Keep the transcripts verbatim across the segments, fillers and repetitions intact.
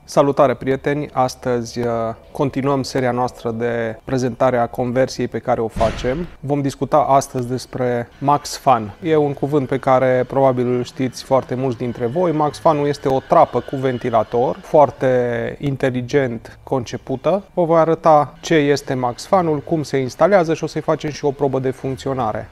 Salutare prieteni! Astăzi continuăm seria noastră de prezentare a conversiei pe care o facem. Vom discuta astăzi despre MaxFan. E un cuvânt pe care probabil îl știți foarte mulți dintre voi. MaxFan-ul este o trapă cu ventilator foarte inteligent concepută. Vă voi arăta ce este MaxFan-ul, cum se instalează și o să-i facem și o probă de funcționare.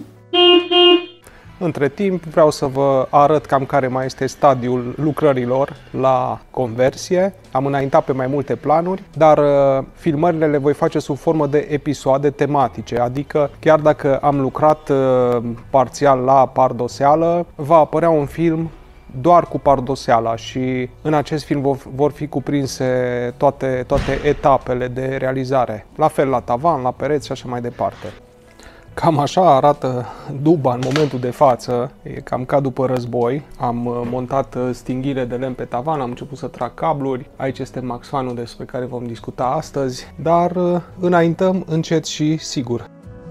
Între timp vreau să vă arăt cam care mai este stadiul lucrărilor la conversie. Am înaintat pe mai multe planuri, dar uh, filmările le voi face sub formă de episoade tematice, adică chiar dacă am lucrat uh, parțial la pardoseală, va apărea un film doar cu pardoseala și în acest film vor fi cuprinse toate, toate etapele de realizare. La fel la tavan, la pereți și așa mai departe. Cam așa arată duba în momentul de față, e cam ca după război. Am montat stinghire de lemn pe tavan, am început să trag cabluri. Aici este MaxFan-ul despre care vom discuta astăzi, dar înaintăm încet și sigur.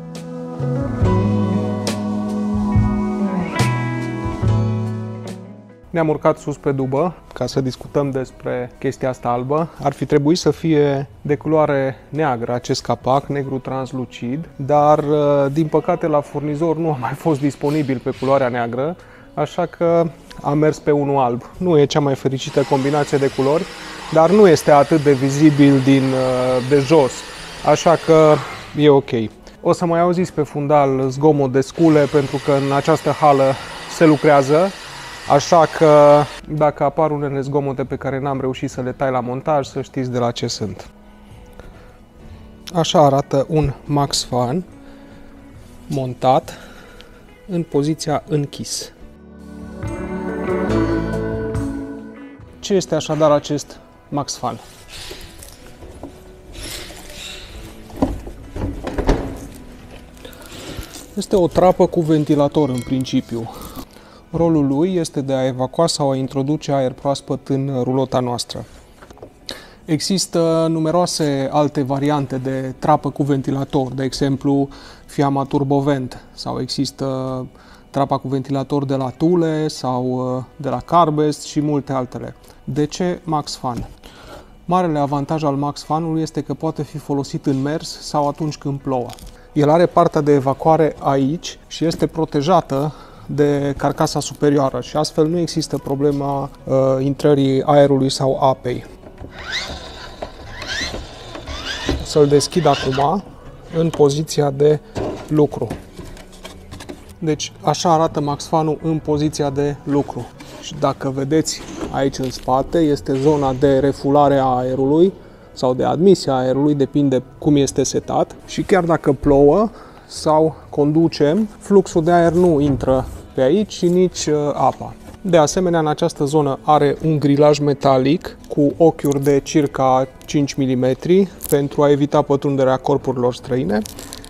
Ne-am urcat sus pe dubă ca să discutăm despre chestia asta albă. Ar fi trebuit să fie de culoare neagră acest capac, negru translucid, dar din păcate la furnizor nu a mai fost disponibil pe culoarea neagră, așa că am mers pe unul alb. Nu e cea mai fericită combinație de culori, dar nu este atât de vizibil din, de jos, așa că e ok. O să mai auziți pe fundal zgomot de scule pentru că în această hală se lucrează. Așa că dacă apar unele zgomote pe care n-am reușit să le tai la montaj, să știți de la ce sunt. Așa arată un MaxFan montat în poziția închis. Ce este așadar acest MaxFan? Este o trapă cu ventilator în principiu. Rolul lui este de a evacua sau a introduce aer proaspăt în rulota noastră. Există numeroase alte variante de trapă cu ventilator, de exemplu Fiamma Turbovent, sau există trapa cu ventilator de la Thule sau de la Carbest și multe altele. De ce MaxFan? Marele avantaj al MaxFan-ului este că poate fi folosit în mers sau atunci când plouă. El are partea de evacuare aici și este protejată de carcasa superioară și astfel nu există problema uh, intrării aerului sau apei. Să-l deschid acum în poziția de lucru. Deci așa arată MaxFan-ul în poziția de lucru. Și dacă vedeți aici în spate este zona de refulare a aerului sau de admisie a aerului, depinde cum este setat. Și chiar dacă plouă sau conducem, fluxul de aer nu intră pe aici și nici uh, apa. De asemenea, în această zonă are un grilaj metalic cu ochiuri de circa cinci milimetri pentru a evita pătrunderea corpurilor străine.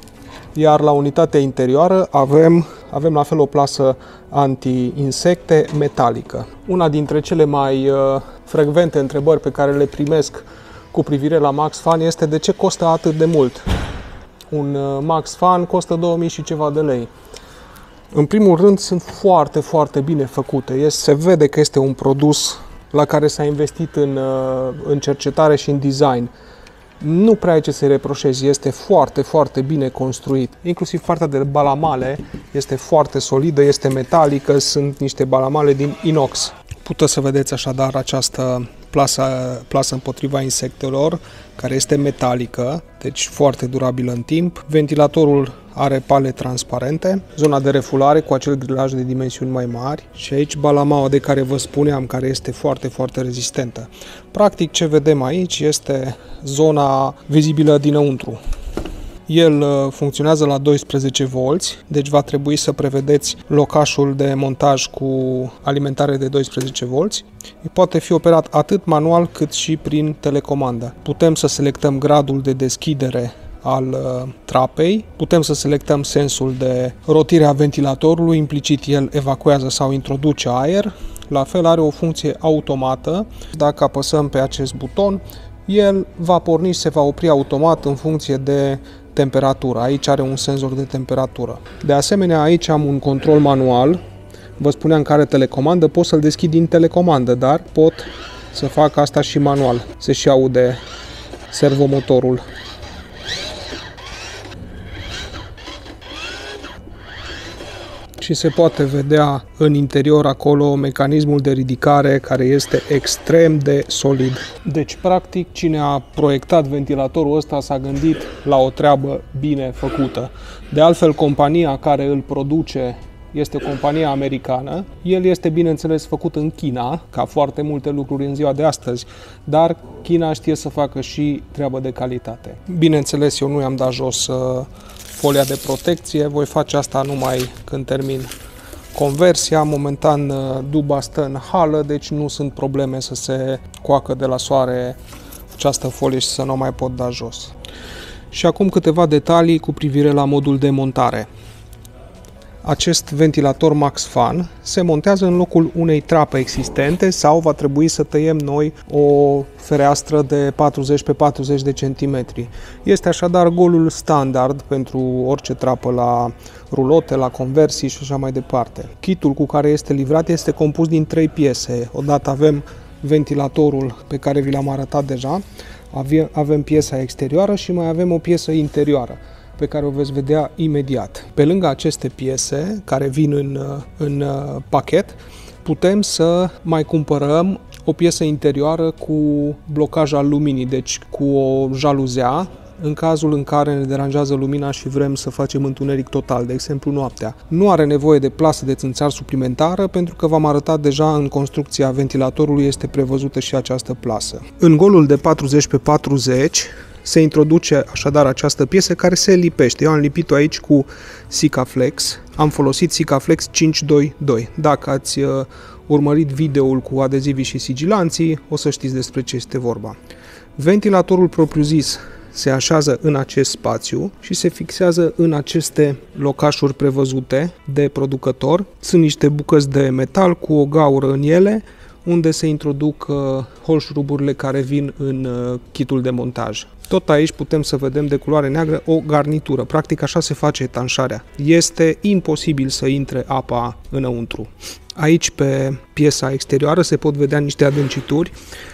Iar la unitatea interioară avem, avem la fel o plasă anti-insecte metalică. Una dintre cele mai uh, frecvente întrebări pe care le primesc cu privire la MaxFan este de ce costă atât de mult. Un uh, MaxFan costă două mii și ceva de lei. În primul rând, sunt foarte, foarte bine făcute. Se vede că este un produs la care s-a investit în, în cercetare și în design. Nu prea ai ce să-i reproșezi, este foarte, foarte bine construit. Inclusiv partea de balamale este foarte solidă, este metalică, sunt niște balamale din inox. Puteți să vedeți așadar această plasă, plasă împotriva insectelor, care este metalică, deci foarte durabilă în timp. Ventilatorul are pale transparente, zona de refulare cu acel grilaj de dimensiuni mai mari și aici balamaua de care vă spuneam, care este foarte, foarte rezistentă. Practic ce vedem aici este zona vizibilă dinăuntru. El funcționează la doisprezece volți, deci va trebui să prevedeți locașul de montaj cu alimentare de doisprezece volți. Poate fi operat atât manual cât și prin telecomandă. Putem să selectăm gradul de deschidere al uh, trapei, putem să selectăm sensul de rotire a ventilatorului, implicit el evacuează sau introduce aer. La fel are o funcție automată, dacă apăsăm pe acest buton, el va porni și se va opri automat în funcție de temperatură. Aici are un senzor de temperatură. De asemenea, aici am un control manual. Vă spuneam că are telecomandă, pot să-l deschid din telecomandă, dar pot să fac asta și manual. Se și aude servomotorul. Și se poate vedea în interior acolo mecanismul de ridicare care este extrem de solid. Deci, practic, cine a proiectat ventilatorul ăsta s-a gândit la o treabă bine făcută. De altfel, compania care îl produce este o companie americană. El este, bineînțeles, făcut în China, ca foarte multe lucruri în ziua de astăzi, dar China știe să facă și treabă de calitate. Bineînțeles, eu nu i-am dat jos uh, folia de protecție, voi face asta numai când termin conversia. Momentan uh, duba stă în hală, deci nu sunt probleme să se coacă de la soare această folie și să nu o mai pot da jos. Și acum câteva detalii cu privire la modul de montare. Acest ventilator MaxFan se montează în locul unei trape existente sau va trebui să tăiem noi o fereastră de patruzeci pe patruzeci de centimetri. Este așadar golul standard pentru orice trapă la rulote, la conversii și așa mai departe. Kitul cu care este livrat este compus din trei piese. Odată avem ventilatorul pe care vi l-am arătat deja, avem piesa exterioară și mai avem o piesă interioară pe care o veți vedea imediat. Pe lângă aceste piese care vin în, în pachet, putem să mai cumpărăm o piesă interioară cu blocaj al luminii, deci cu o jaluzea, în cazul în care ne deranjează lumina și vrem să facem întuneric total, de exemplu noaptea. Nu are nevoie de plasă de țânțar suplimentară, pentru că v-am arătat deja în construcția ventilatorului este prevăzută și această plasă. În golul de patruzeci pe patruzeci se introduce așadar această piesă care se lipește. Eu am lipit-o aici cu Sikaflex. Am folosit Sikaflex cinci doi doi. Dacă ați uh, urmărit videoul cu adezivii și sigilanții, o să știți despre ce este vorba. Ventilatorul propriu-zis se așează în acest spațiu și se fixează în aceste locașuri prevăzute de producător. Sunt niște bucăți de metal cu o gaură în ele, unde se introduc uh, holșuruburile care vin în uh, kitul de montaj. Tot aici putem să vedem de culoare neagră o garnitură. Practic așa se face etanșarea. Este imposibil să intre apa înăuntru. Aici pe piesa exterioară se pot vedea niște adâncituri.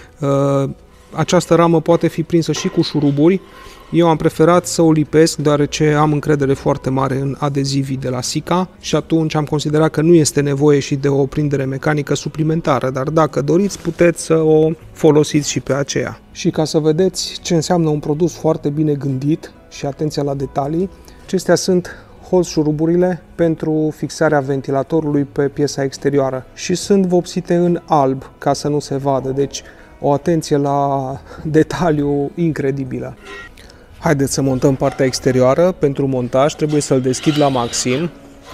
Uh, această ramă poate fi prinsă și cu șuruburi. Eu am preferat să o lipesc deoarece am încredere foarte mare în adezivii de la Sika și atunci am considerat că nu este nevoie și de o prindere mecanică suplimentară, dar dacă doriți puteți să o folosiți și pe aceea. Și ca să vedeți ce înseamnă un produs foarte bine gândit și atenția la detalii, acestea sunt holșuruburile pentru fixarea ventilatorului pe piesa exterioară și sunt vopsite în alb ca să nu se vadă, deci o atenție la detaliu incredibilă. Haideți să montăm partea exterioară. Pentru montaj trebuie să-l deschid la maxim.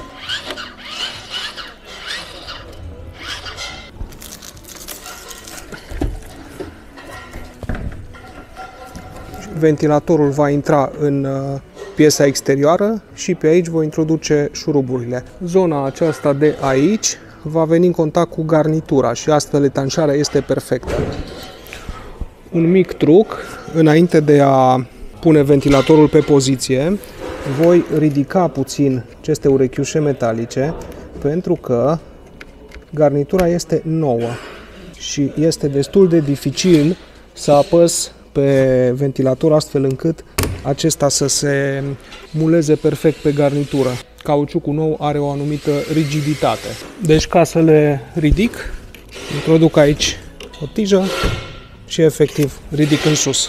Ventilatorul va intra în piesa exterioară și pe aici voi introduce șuruburile. Zona aceasta de aici va veni în contact cu garnitura și astfel etanșarea este perfectă. Un mic truc, înainte de a pune ventilatorul pe poziție, voi ridica puțin aceste urechiușe metalice pentru că garnitura este nouă și este destul de dificil să apăs pe ventilator astfel încât acesta să se muleze perfect pe garnitură. Cauciucul nou are o anumită rigiditate. Deci ca să le ridic, introduc aici o tijă și efectiv ridic în sus.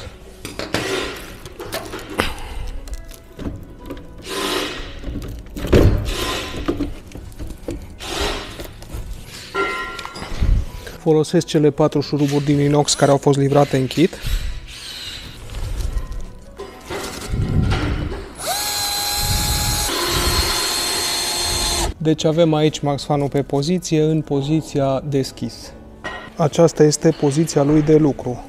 Folosesc cele patru șuruburi din inox care au fost livrate în kit. Deci avem aici MaxFan-ul pe poziție, în poziția deschis. Aceasta este poziția lui de lucru.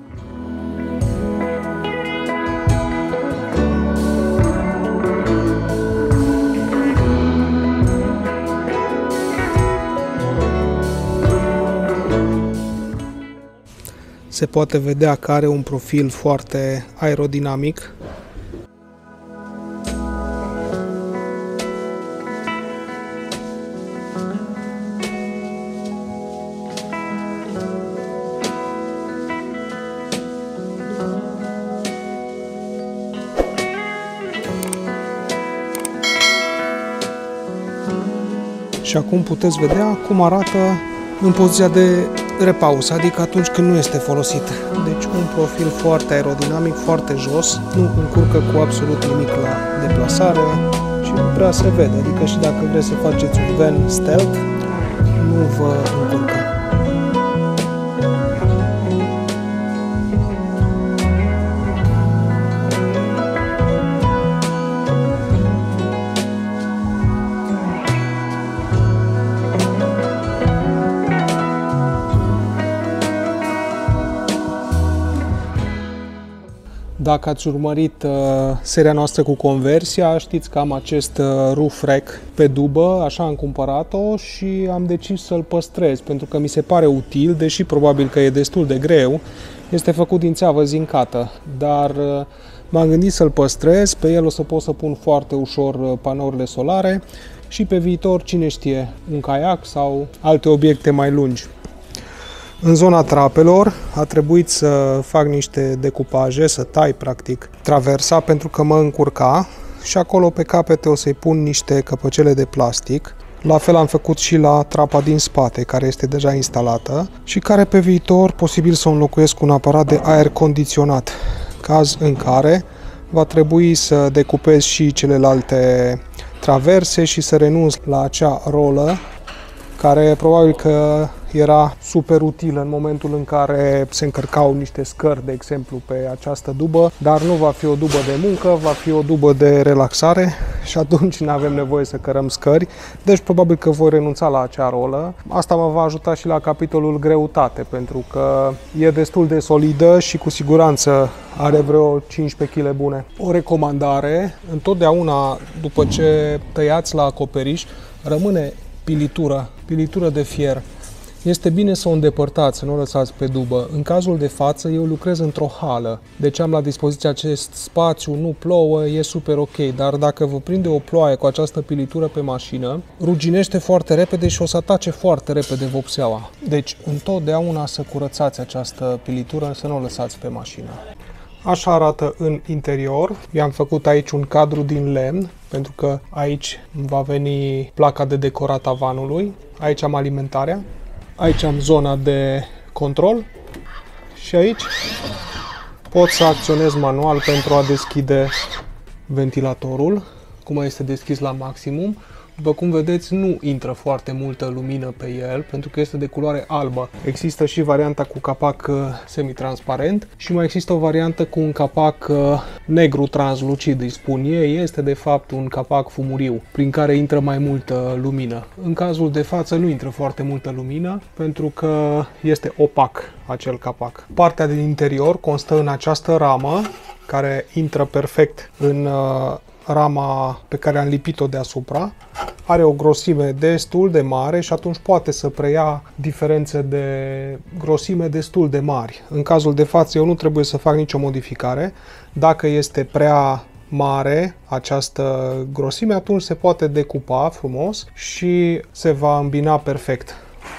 Se poate vedea că are un profil foarte aerodinamic. Și acum puteți vedea cum arată în poziția de repaus, adică atunci când nu este folosit. Deci un profil foarte aerodinamic, foarte jos, nu încurcă cu absolut nimic la deplasare și nu prea se vede, adică și dacă vreți să faceți un van stealth, nu vă încurcă. Dacă ați urmărit uh, seria noastră cu conversia, știți că am acest uh, roof rack pe dubă, așa am cumpărat-o și am decis să-l păstrez, pentru că mi se pare util, deși probabil că e destul de greu. Este făcut din țeavă zincată, dar uh, m-am gândit să-l păstrez, pe el o să pot să pun foarte ușor uh, panourile solare și pe viitor, cine știe, un caiac sau alte obiecte mai lungi. În zona trapelor a trebuit să fac niște decupaje, să tai practic traversa pentru că mă încurca și acolo pe capete o să-i pun niște căpăcele de plastic. La fel am făcut și la trapa din spate, care este deja instalată și care pe viitor posibil să o înlocuiesc cu un aparat de aer condiționat, caz în care va trebui să decupez și celelalte traverse și să renunț la acea rolă care probabil că era super utilă în momentul în care se încărcau niște scări, de exemplu, pe această dubă, dar nu va fi o dubă de muncă, va fi o dubă de relaxare și atunci nu avem nevoie să cărăm scări, deci probabil că voi renunța la acea rolă. Asta mă va ajuta și la capitolul greutate, pentru că e destul de solidă și cu siguranță are vreo cincisprezece kilograme bune. O recomandare, întotdeauna după ce tăiați la acoperiș, rămâne pilitura, pilitură de fier. Este bine să o îndepărtați, să nu o lăsați pe dubă. În cazul de față, eu lucrez într-o hală, deci am la dispoziție acest spațiu, nu plouă, e super ok, dar dacă vă prinde o ploaie cu această pilitură pe mașină, ruginește foarte repede și o să atace foarte repede vopseaua. Deci, întotdeauna să curățați această pilitură, să nu o lăsați pe mașină. Așa arată în interior. I-am făcut aici un cadru din lemn, pentru că aici va veni placa de decorat a vanului. Aici am alimentarea. Aici am zona de control și aici pot să acționez manual pentru a deschide ventilatorul, cum este deschis la maximum. După cum vedeți, nu intră foarte multă lumină pe el, pentru că este de culoare albă. Există și varianta cu capac semitransparent și mai există o variantă cu un capac negru translucid, îi spun ei. Este de fapt un capac fumuriu, prin care intră mai multă lumină. În cazul de față nu intră foarte multă lumină, pentru că este opac acel capac. Partea din interior constă în această ramă, care intră perfect în rama pe care am lipit-o deasupra. Are o grosime destul de mare și atunci poate să preia diferențe de grosime destul de mari. În cazul de față eu nu trebuie să fac nicio modificare. Dacă este prea mare această grosime, atunci se poate decupa frumos și se va îmbina perfect.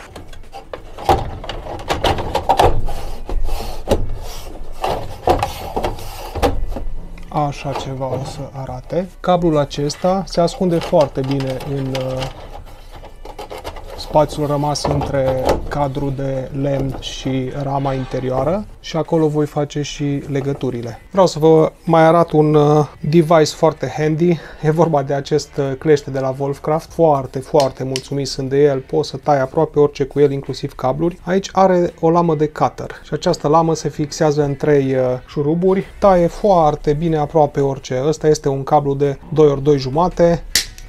Așa ceva o să arate. Cablul acesta se ascunde foarte bine în uh, spațiul rămas între cadrul de lemn și rama interioară și acolo voi face și legăturile. Vreau să vă mai arăt un uh, device foarte handy. E vorba de acest uh, clește de la Wolfcraft. Foarte, foarte mulțumit sunt de el. Poți să tai aproape orice cu el, inclusiv cabluri. Aici are o lamă de cutter și această lamă se fixează în trei uh, șuruburi. Taie foarte bine aproape orice. Ăsta este un cablu de doi ori doi jumate.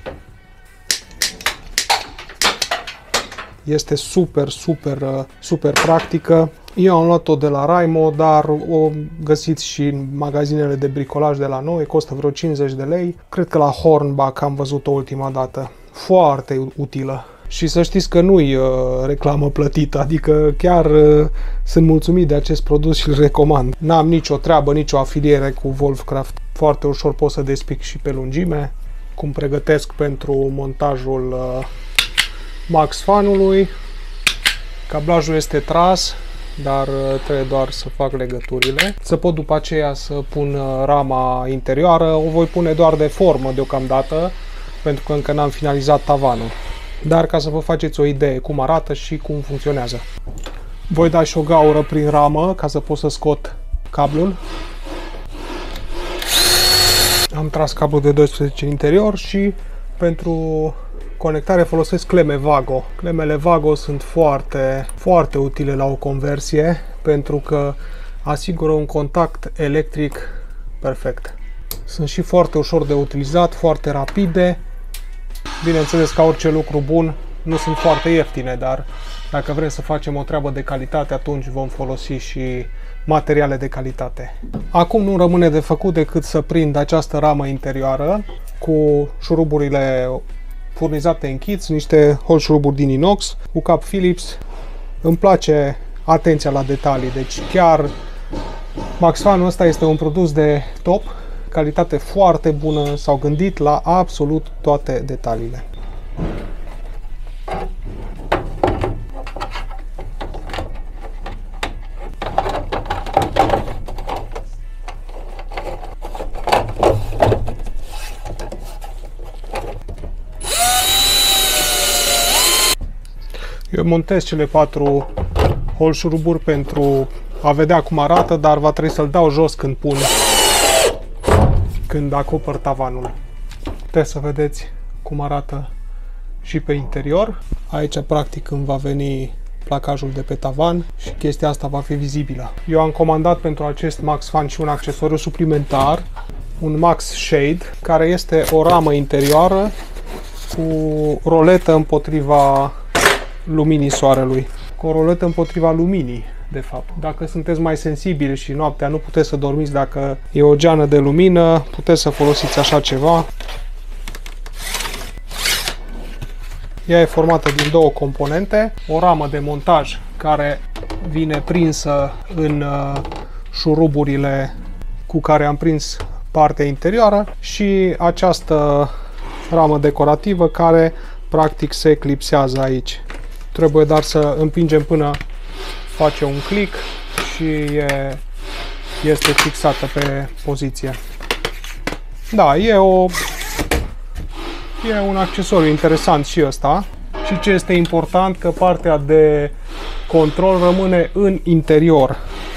Este super, super, super practică. Eu am luat-o de la Raimo, dar o găsiți și în magazinele de bricolaj de la noi. Costă vreo cincizeci de lei. Cred că la Hornbach am văzut-o ultima dată. Foarte utilă. Și să știți că nu-i uh, reclamă plătită, adică chiar uh, sunt mulțumit de acest produs și îl recomand. N-am nicio treabă, nicio afiliere cu Wolfcraft. Foarte ușor pot să despic și pe lungime, cum pregătesc pentru montajul uh, max fanului. Cablajul este tras, dar trebuie doar să fac legăturile. Să pot după aceea să pun rama interioară. O voi pune doar de formă deocamdată, pentru că încă n-am finalizat tavanul. dar ca să vă faceți o idee cum arată și cum funcționează. Voi da și o gaură prin ramă ca să pot să scot cablul. Am tras cablul de doisprezece în interior și pentru conectare folosesc cleme Vago. Clemele Vago sunt foarte, foarte utile la o conversie pentru că asigură un contact electric perfect. Sunt și foarte ușor de utilizat, foarte rapide. Bineînțeles, ca orice lucru bun, nu sunt foarte ieftine, dar dacă vrem să facem o treabă de calitate, atunci vom folosi și materiale de calitate. Acum nu rămâne de făcut decât să prind această ramă interioară cu șuruburile furnizate în kit, niște hol șuruburi din inox cu cap Phillips. Îmi place atenția la detalii, deci chiar Maxfanul ăsta este un produs de top, calitate foarte bună, s-au gândit la absolut toate detaliile. Eu montez cele patru hol șuruburi pentru a vedea cum arată, dar va trebui să-l dau jos când pun, când acopăr tavanul. Puteți să vedeți cum arată și pe interior. Aici practic îmi va veni placajul de pe tavan și chestia asta va fi vizibilă. Eu am comandat pentru acest Maxfan și un accesoriu suplimentar, un Max Shade, care este o ramă interioară cu roletă împotriva luminii soarelui, cu o roletă împotriva luminii, de fapt. Dacă sunteți mai sensibili și noaptea nu puteți să dormiți dacă e o geană de lumină, puteți să folosiți așa ceva. Ea e formată din două componente, o ramă de montaj care vine prinsă în uh, șuruburile cu care am prins partea interioară și această ramă decorativă care practic se clipsează aici. Trebuie doar să împingem până face un click și e, este fixată pe poziție. Da, e, o, e un accesoriu interesant și ăsta. Și ce este important, că partea de control rămâne în interior.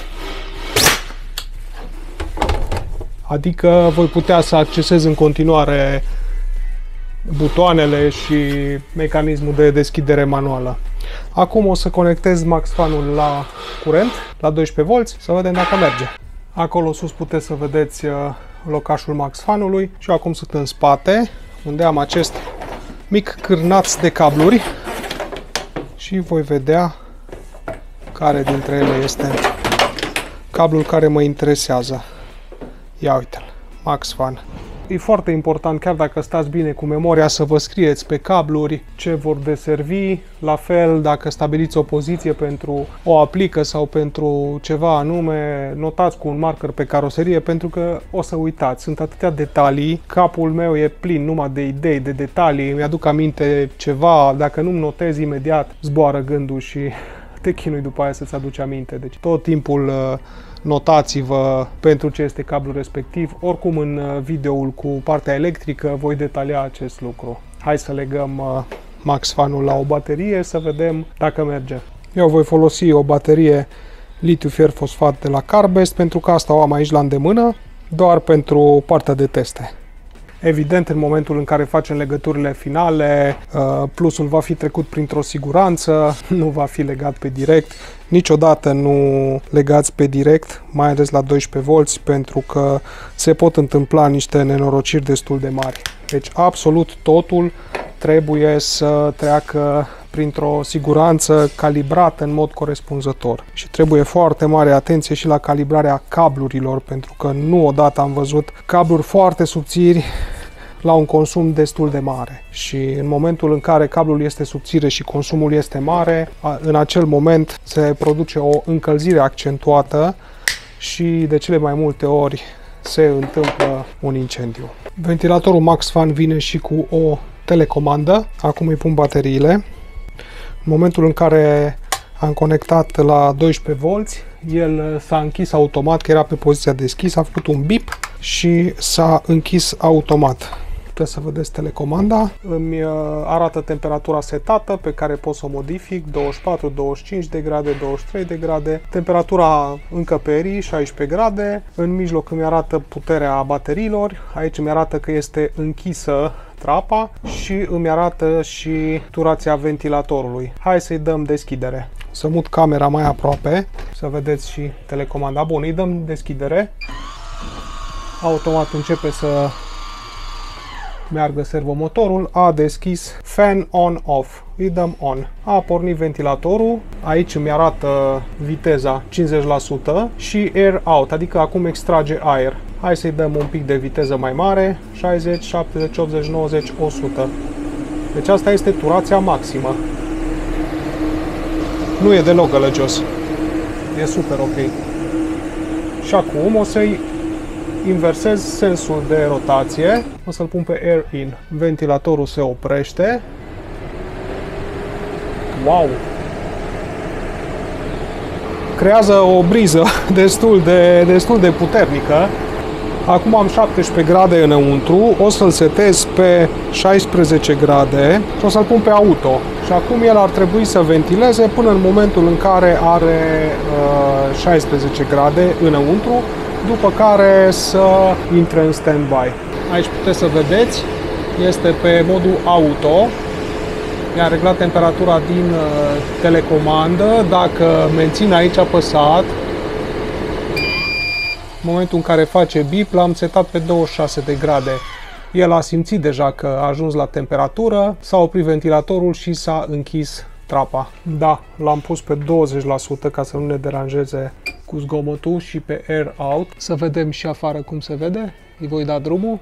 Adică voi putea să accesez în continuare butoanele și mecanismul de deschidere manuală. Acum o să conectez Maxfanul la curent, la doisprezece volți, să vedem dacă merge. Acolo sus puteți să vedeți locașul Maxfanului și eu acum sunt în spate, unde am acest mic cârnaț de cabluri și voi vedea care dintre ele este cablul care mă interesează. Ia uite-l, Maxfan. E foarte important, chiar dacă stați bine cu memoria, să vă scrieți pe cabluri ce vor deservi. La fel, dacă stabiliți o poziție pentru o aplică sau pentru ceva anume, notați cu un marker pe caroserie, pentru că o să uitați. Sunt atâtea detalii, capul meu e plin numai de idei, de detalii, îmi aduc aminte ceva, dacă nu-mi notez imediat, zboară gândul și te chinui după aia să-ți aduci aminte. Deci tot timpul notați-vă pentru ce este cablul respectiv. Oricum în videoul cu partea electrică voi detalia acest lucru. Hai să legăm Maxfanul la o baterie să vedem dacă merge. Eu voi folosi o baterie litiu fier fosfat de la Carbest pentru că asta o am aici la îndemână, doar pentru partea de teste. Evident, în momentul în care facem legăturile finale, plusul va fi trecut printr-o siguranță, nu va fi legat pe direct. Niciodată nu legați pe direct, mai ales la doisprezece volți, pentru că se pot întâmpla niște nenorociri destul de mari. Deci absolut totul trebuie să treacă printr-o siguranță calibrată în mod corespunzător. Și trebuie foarte mare atenție și la calibrarea cablurilor, pentru că nu odată am văzut cabluri foarte subțiri la un consum destul de mare. Și în momentul în care cablul este subțire și consumul este mare, în acel moment se produce o încălzire accentuată și de cele mai multe ori se întâmplă un incendiu. Ventilatorul Maxfan vine și cu o telecomandă. Acum îi pun bateriile. În momentul în care am conectat la doisprezece volți, el s-a închis automat, că era pe poziția deschisă, a făcut un bip și s-a închis automat. puteți să vedeți telecomanda. Îmi arată temperatura setată pe care pot să o modific, douăzeci și patru, douăzeci și cinci de grade, douăzeci și trei de grade. Temperatura încăperii, șaisprezece grade. În mijloc îmi arată puterea bateriilor. Aici îmi arată că este închisă trapa și îmi arată și turația ventilatorului. Hai să-i dăm deschidere. Să mut camera mai aproape, să vedeți și telecomanda. Bun, îi dăm deschidere. Automat începe să meargă servomotorul. A deschis fan on-off. Îi dăm on. A pornit ventilatorul. Aici îmi arată viteza cincizeci la sută și air out, adică acum extrage aer. Hai să-i dăm un pic de viteză mai mare. șaizeci, șaptezeci, optzeci, nouăzeci, o sută. Deci asta este turația maximă. Nu e deloc gălăgios. E super ok. Și acum o să-i inversez sensul de rotație. O să-l pun pe air in. Ventilatorul se oprește. Wow! Creează o briză destul de, destul de puternică. Acum am șaptesprezece grade înăuntru, o să-l setez pe șaisprezece grade și o să-l pun pe auto. Și acum el ar trebui să ventileze până în momentul în care are uh, șaisprezece grade înăuntru, după care să intre în stand-by. Aici puteți să vedeți, este pe modul auto. Mi-a reglat temperatura din uh, telecomandă. Dacă mențin aici apăsat, în momentul în care face bip, l-am setat pe douăzeci și șase de grade. El a simțit deja că a ajuns la temperatură, s-a oprit ventilatorul și s-a închis trapa. Da, l-am pus pe douăzeci la sută ca să nu ne deranjeze cu zgomotul și pe air out. Să vedem și afară cum se vede. Îi voi da drumul.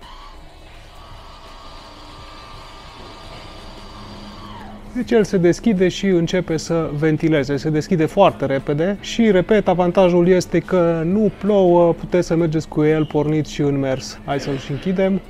Deci el se deschide și începe să ventileze. Se deschide foarte repede și, repet, avantajul este că nu plouă, puteți să mergeți cu el pornit și în mers. Hai să-l și închidem.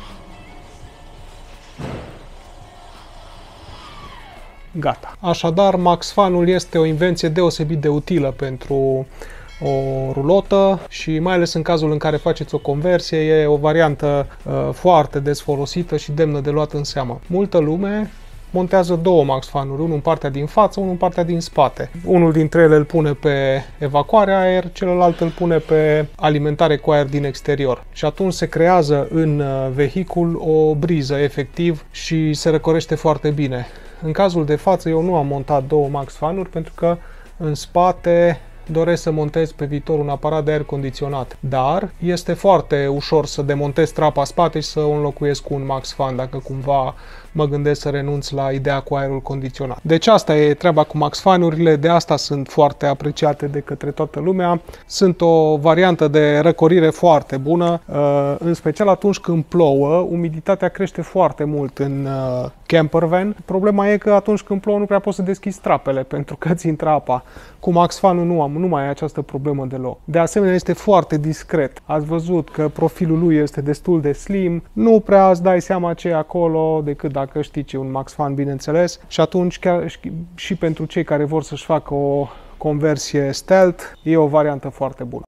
Gata. Așadar, MaxFan-ul este o invenție deosebit de utilă pentru o rulotă și mai ales în cazul în care faceți o conversie, e o variantă uh, foarte des folosită și demnă de luat în seamă. Multă lume montează două MaxFan-uri, unul în partea din față, unul în partea din spate. Unul dintre ele îl pune pe evacuare aer, celălalt îl pune pe alimentare cu aer din exterior. Și atunci se creează în vehicul o briză efectiv și se răcorește foarte bine. În cazul de față eu nu am montat două MaxFan-uri pentru că în spate doresc să montez pe viitor un aparat de aer condiționat, dar este foarte ușor să demontez trapa spate și să o înlocuiesc cu un MaxFan dacă cumva mă gândesc să renunț la ideea cu aerul condiționat. Deci asta e treaba cu MaxFan-urile, de asta sunt foarte apreciate de către toată lumea. Sunt o variantă de răcorire foarte bună, în special atunci când plouă, umiditatea crește foarte mult în campervan. Problema e că atunci când plouă nu prea poți să deschizi trapele pentru că ți intră apa. Cu MaxFan-ul nu am, nu mai ai această problemă deloc. De asemenea este foarte discret. Ați văzut că profilul lui este destul de slim, nu prea îți dai seama ce e acolo decât dacă știi ce e un MaxFan, bineînțeles. Și atunci chiar și pentru cei care vor să-și facă o conversie stealth, e o variantă foarte bună.